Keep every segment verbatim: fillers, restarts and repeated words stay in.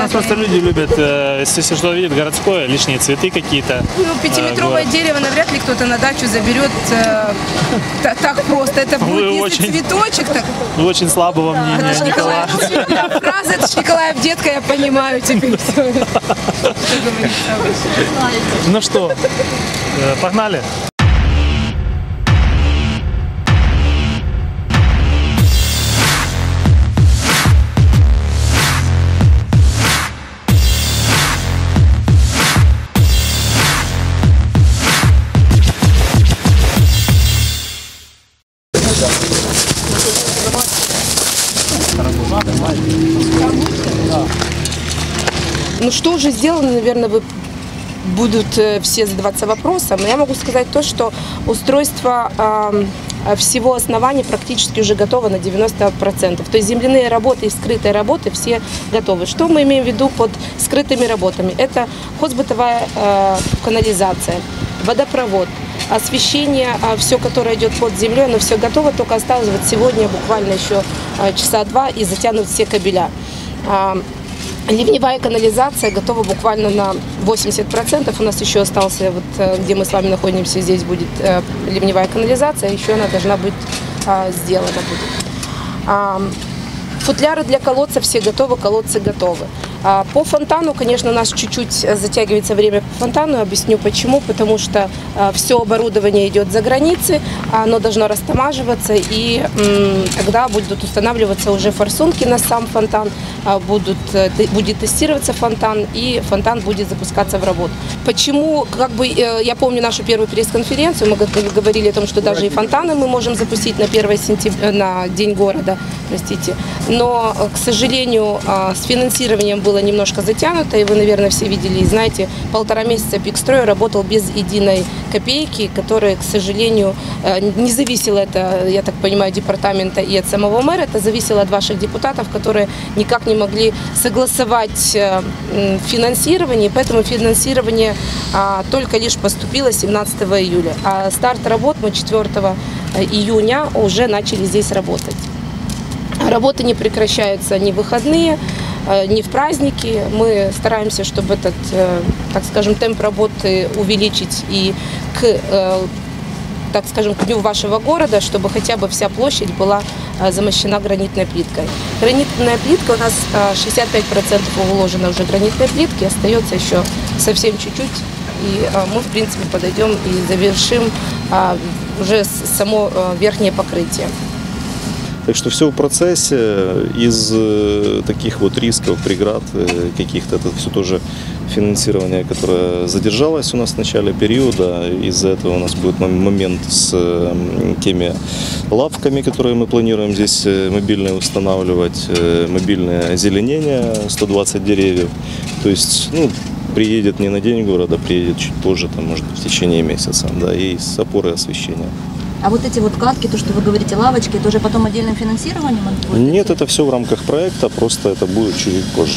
нас просто люди любят, если что видят городское, лишние цветы какие-то. Ну, пятиметровое дерево навряд ли кто-то на дачу заберет так просто. Это будет, если цветочек, так... Вы очень слабого мнения, Николай. Фраза «это Николаев детка», я понимаю теперь все. Ну что, погнали? Ну что уже сделано, наверное, вы будут все задаваться вопросом. Я могу сказать то, что устройство э, всего основания практически уже готово на девяносто процентов. То есть земляные работы и скрытые работы все готовы. Что мы имеем в виду под скрытыми работами? Это хозбытовая э, канализация, водопровод, освещение, все, которое идет под землей, оно все готово, только осталось вот сегодня буквально еще часа два и затянут все кабеля. Ливневая канализация готова буквально на восемьдесят процентов. У нас еще остался, вот, где мы с вами находимся, здесь будет ливневая канализация, еще она должна быть сделана будет. Футляры для колодца все готовы, колодцы готовы. По фонтану, конечно, у нас чуть-чуть затягивается время по фонтану. Объясню почему. Потому что все оборудование идет за границей, оно должно растамаживаться, и тогда будут устанавливаться уже форсунки на сам фонтан, будут, будет тестироваться фонтан, и фонтан будет запускаться в работу. Почему, как бы, я помню нашу первую пресс-конференцию, мы говорили о том, что даже и фонтаны мы можем запустить на первое сентября, на День города, простите. Но, к сожалению, с финансированием было немножко затянуто, и вы, наверное, все видели и знаете, полтора месяца Пикстрой работал без единой копейки, которая, к сожалению, не зависело это, я так понимаю, департамента и от самого мэра, это зависело от ваших депутатов, которые никак не могли согласовать финансирование, поэтому финансирование только лишь поступило семнадцатого июля, а старт работ мы четвёртого июня уже начали здесь работать. Работы не прекращаются ни в выходные, ни в праздники. Мы стараемся, чтобы этот, так скажем, темп работы увеличить и к, так скажем, к дню вашего города, чтобы хотя бы вся площадь была замощена гранитной плиткой. Гранитная плитка у нас шестьдесят пять процентов уложено уже гранитной плитки, остается еще совсем чуть-чуть, и мы, в принципе, подойдем и завершим уже само верхнее покрытие. Так что все в процессе. Из таких вот рисков, преград каких-то, это все тоже финансирование, которое задержалось у нас в начале периода. Из-за этого у нас будет момент с теми лавками, которые мы планируем здесь мобильные устанавливать, мобильное озеленение, сто двадцать деревьев. То есть, ну, приедет не на День города, приедет чуть позже, там, может быть, в течение месяца, да, и с опоры освещения. А вот эти вот катки, то, что вы говорите, лавочки, это уже потом отдельным финансированием? Нет, это все в рамках проекта, просто это будет чуть позже.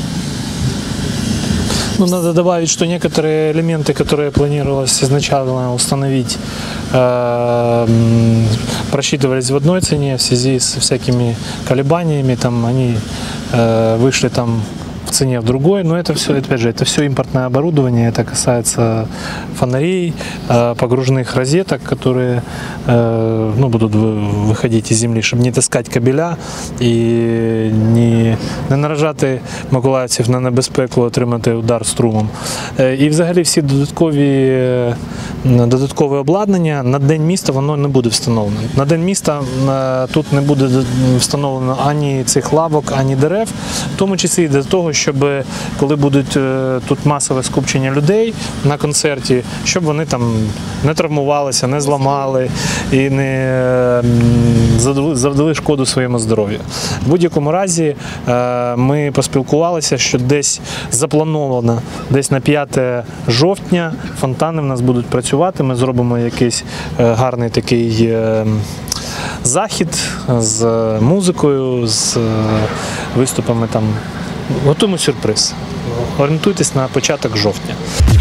Ну, надо добавить, что некоторые элементы, которые планировалось изначально установить, э, просчитывались в одной цене в связи с всякими колебаниями, там они э, вышли там в цене в другой, но это все, опять же, это все импортное оборудование, это касается фонарей, погружных розеток, которые ну, будут выходить из земли, чтобы не таскати кабеля і не, не наражати миколаївців на небезпеку отримати удар струмом. І взагалі всі додаткові, додаткове обладнання на День міста воно не буде встановлено. На День міста тут не буде встановлено ані цих лавок, ані дерев, в тому числі для того, щоб коли будуть тут масове скупчення людей на концерті, щоб вони там не травмувалися, не зламали і не завдали шкоду своєму здоров'ю. В будь-якому разі ми поспілкувалися, що десь заплановано, десь на п'яте жовтня фонтани в нас будуть працювати, ми зробимо якийсь гарний такий захід з музикою, з виступами там. Готуємо сюрприз. Орієнтуйтесь на початок жовтня.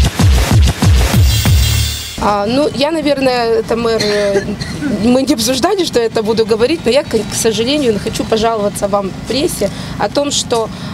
А, ну, я, наверное, это мэр, мы не обсуждали, что я это буду говорить, но я, к сожалению, хочу пожаловаться вам в прессе о том, что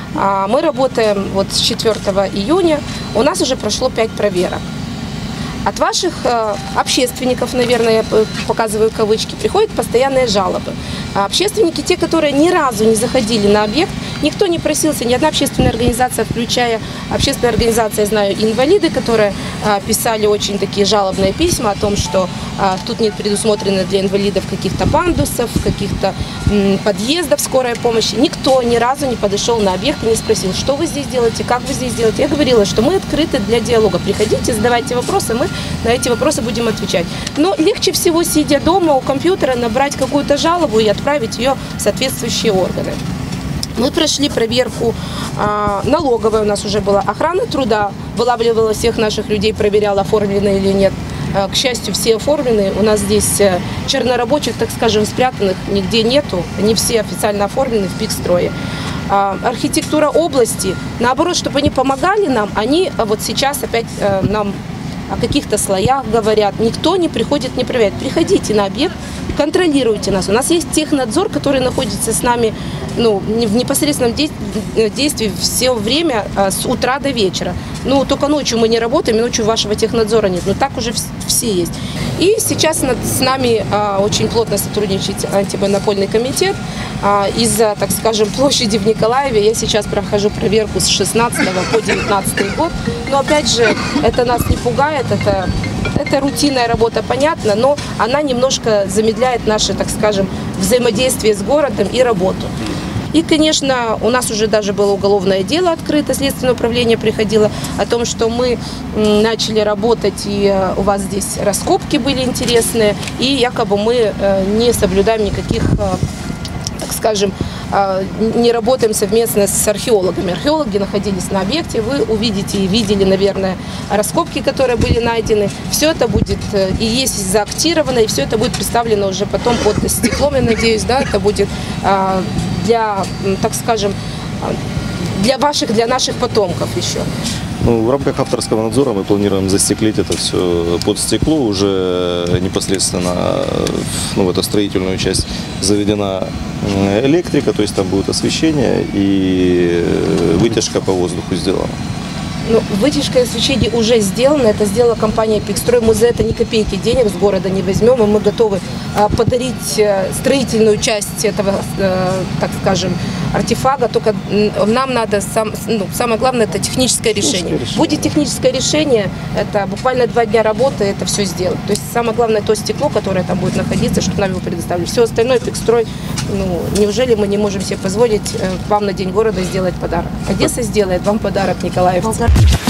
А, Мы работаем вот с четвёртого июня, у нас уже прошло пять проверок. От ваших э, общественников, наверное, я показываю кавычки, приходят постоянные жалобы. А общественники, те, которые ни разу не заходили на объект, никто не просился, ни одна общественная организация, включая общественная организация, я знаю, инвалиды, которые э, писали очень такие жалобные письма о том, что э, тут нет предусмотрено для инвалидов каких-то пандусов, каких-то м, подъездов скорой помощи. Никто ни разу не подошел на объект и не спросил, что вы здесь делаете, как вы здесь делаете. Я говорила, что мы открыты для диалога. Приходите, задавайте вопросы, мы на эти вопросы будем отвечать. Но легче всего, сидя дома у компьютера, набрать какую-то жалобу и отправить ее в соответствующие органы. Мы прошли проверку а, налоговой, у нас уже была охрана труда, вылавливала всех наших людей, проверяла, оформлены или нет. А, к счастью, все оформлены. У нас здесь чернорабочих, так скажем, спрятанных нигде нету. Они все официально оформлены в ПИК-строе. А, архитектура области, наоборот, чтобы они помогали нам, они вот сейчас опять а, нам о каких-то слоях говорят. Никто не приходит, не проверяет. Приходите на объект, контролируйте нас. У нас есть технадзор, который находится с нами ну, в непосредственном действии все время с утра до вечера. Ну, только ночью мы не работаем, и ночью вашего технадзора нет. Но так уже все есть. И сейчас с нами очень плотно сотрудничает антимонопольный комитет. Из-за, так скажем, площади в Николаеве я сейчас прохожу проверку с шестнадцатого по девятнадцатый год. Но опять же, это нас не пугает, это, это рутинная работа, понятно, но она немножко замедляет наше, так скажем, взаимодействие с городом и работу. И, конечно, у нас уже даже было уголовное дело открыто, следственное управление приходило о том, что мы начали работать, и у вас здесь раскопки были интересные, и якобы мы не соблюдаем никаких, так скажем, не работаем совместно с археологами. Археологи находились на объекте, вы увидите и видели, наверное, раскопки, которые были найдены. Все это будет и есть заактировано, и все это будет представлено уже потом под стеклом, я надеюсь, да, это будет для, так скажем, для ваших, для наших потомков еще. Ну, в рамках авторского надзора мы планируем застеклить это все под стекло. Уже непосредственно ну, в эту строительную часть заведена электрика, то есть там будет освещение и вытяжка по воздуху сделана. Ну, вытяжка и освещение уже сделано, это сделала компания «Пикстрой». Мы за это ни копейки денег с города не возьмем, и мы готовы а, подарить а, строительную часть этого, а, так скажем, артефакта. Только нам надо, сам, ну, самое главное, это техническое решение. решение. Будет техническое решение, это буквально два дня работы, это все сделать. То есть самое главное то стекло, которое там будет находиться, чтобы нам его предоставили. Все остальное «Пикстрой», ну, неужели мы не можем себе позволить э, вам на День города сделать подарок? Одесса сделает вам подарок, николаевцы.